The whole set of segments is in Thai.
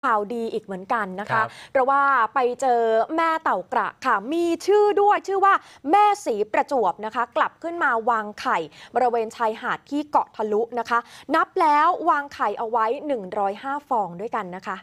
ข่าวดีอีกเหมือนกันนะคะเพราะว่าไปเจอแม่เต่ากระค่ะมีชื่อด้วยชื่อว่าแม่สีประจวบนะคะกลับขึ้นมาวางไข่บริเวณชายหาดที่เกาะทะลุนะคะนับแล้ววางไข่เอาไว้105ฟองด้วยกันนะคะ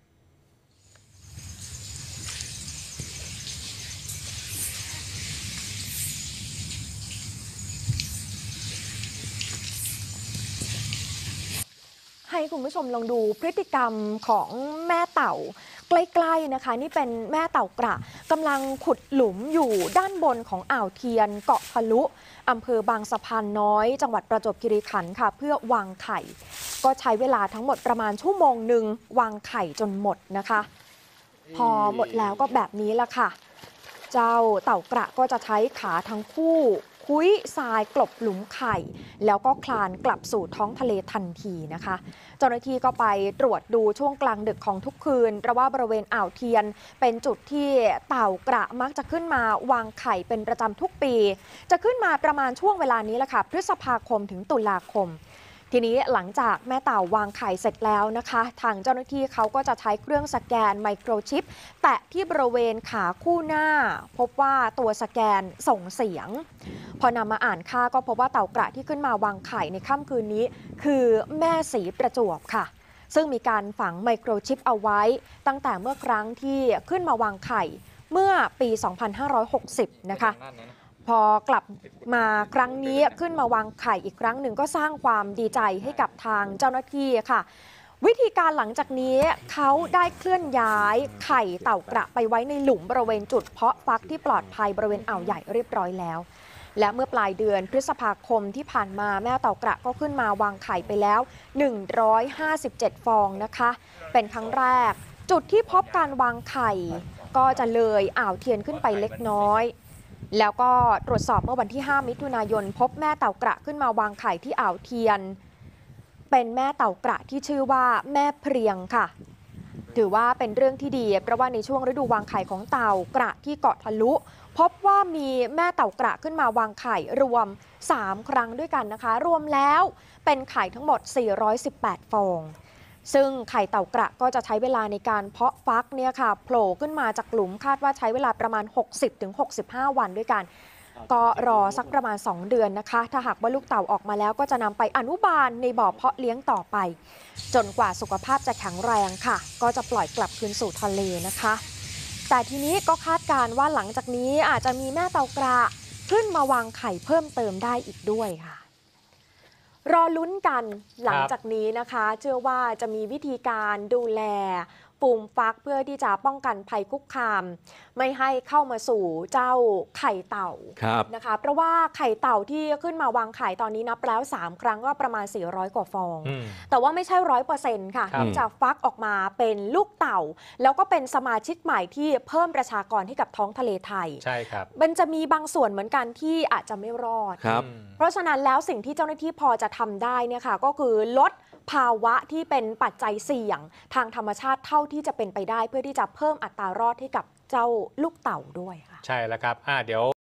ให้คุณผู้ชมลองดูพฤติกรรมของแม่เต่าใกล้ๆนะคะนี่เป็นแม่เต่ากระกำลังขุดหลุมอยู่ด้านบนของอ่าวเทียนเกาะทะลุอำเภอบางสะพานน้อยจังหวัดประจวบคีรีขันธ์ค่ะเพื่อวางไข่ก็ใช้เวลาทั้งหมดประมาณ1 ชั่วโมงวางไข่จนหมดนะคะพอหมดแล้วก็แบบนี้ละค่ะเจ้าเต่ากระก็จะใช้ขาทั้งคู่คุ้ยทรายกลบหลุมไข่แล้วก็คลานกลับสู่ท้องทะเลทันทีนะคะเจ้าหน้าที่ก็ไปตรวจดูช่วงกลางดึกของทุกคืนเพราะว่าบริเวณอ่าวเทียนเป็นจุดที่เต่ากระมักจะขึ้นมาวางไข่เป็นประจำทุกปีจะขึ้นมาประมาณช่วงเวลานี้แหละค่ะพฤษภาคมถึงตุลาคมทีนี้หลังจากแม่เต่าวางไข่เสร็จแล้วนะคะทางเจ้าหน้าที่เขาก็จะใช้เครื่องสแกนไมโครชิปแตะที่บริเวณขาคู่หน้าพบว่าตัวสแกนส่งเสียงพอนำมาอ่านค่าก็พบว่าเต่ากระที่ขึ้นมาวางไข่ในค่ำคืนนี้คือแม่สีประจวบค่ะซึ่งมีการฝังไมโครชิปเอาไว้ตั้งแต่เมื่อครั้งที่ขึ้นมาวางไข่เมื่อปี 2560 นะคะพอกลับมาครั้งนี้ขึ้นมาวางไข่อีกครั้งหนึ่งก็สร้างความดีใจให้กับทางเจ้าหน้าที่ค่ะวิธีการหลังจากนี้เขาได้เคลื่อนย้ายไข่เต่ากระไปไว้ในหลุมบริเวณจุดเพาะฟักที่ปลอดภัยบริเวณอ่าวใหญ่เรียบร้อยแล้วและเมื่อปลายเดือนพฤษภาคมที่ผ่านมาแม่เต่ากระก็ขึ้นมาวางไข่ไปแล้ว157ฟองนะคะเป็นครั้งแรกจุดที่พบการวางไข่ก็จะเลยอ่าวเทียนขึ้นไปเล็กน้อยแล้วก็ตรวจสอบเมื่อวันที่5 มิถุนายนพบแม่เต่ากระขึ้นมาวางไข่ที่อ่าวเทียนเป็นแม่เต่ากระที่ชื่อว่าแม่เพรียงค่ะถือว่าเป็นเรื่องที่ดีเพราะว่าในช่วงฤดูวางไข่ของเต่ากระที่เกาะทะลุพบว่ามีแม่เต่ากระขึ้นมาวางไข่รวม3 ครั้งด้วยกันนะคะรวมแล้วเป็นไข่ทั้งหมด418ฟองซึ่งไข่เต่ากระก็จะใช้เวลาในการเพาะฟักเนี่ยค่ะโผล่ขึ้นมาจากหลุมคาดว่าใช้เวลาประมาณ 60-65 วันด้วยกันก็รอสักประมาณ2 เดือนนะคะถ้าหากว่าลูกเต่าออกมาแล้วก็จะนำไปอนุบาลในบ่อเพาะเลี้ยงต่อไปจนกว่าสุขภาพจะแข็งแรงค่ะก็จะปล่อยกลับคืนสู่ทะเลนะคะแต่ทีนี้ก็คาดการณ์ว่าหลังจากนี้อาจจะมีแม่เต่ากระขึ้นมาวางไข่เพิ่มเติมได้อีกด้วยค่ะรอลุ้นกันหลังจากนี้นะคะเชื่อว่าจะมีวิธีการดูแลฟูมฟักเพื่อที่จะป้องกันภัยคุกคามไม่ให้เข้ามาสู่เจ้าไข่เต่านะคะเพราะว่าไข่เต่าที่ขึ้นมาวางไข่ตอนนี้นับแล้ว3 ครั้งก็ประมาณ400กว่าฟองแต่ว่าไม่ใช่100%ค่ะที่จะฟักออกมาเป็นลูกเต่าแล้วก็เป็นสมาชิกใหม่ที่เพิ่มประชากรให้กับท้องทะเลไทยใช่ครับมันจะมีบางส่วนเหมือนกันที่อาจจะไม่รอดเพราะฉะนั้นแล้วสิ่งที่เจ้าหน้าที่พอจะทำได้เนี่ยค่ะก็คือลดภาวะที่เป็นปัจจัยเสี่ยงทางธรรมชาติเท่าที่จะเป็นไปได้เพื่อที่จะเพิ่มอัตรารอดให้กับเจ้าลูกเต่าด้วยค่ะใช่แล้วครับเดี๋ยว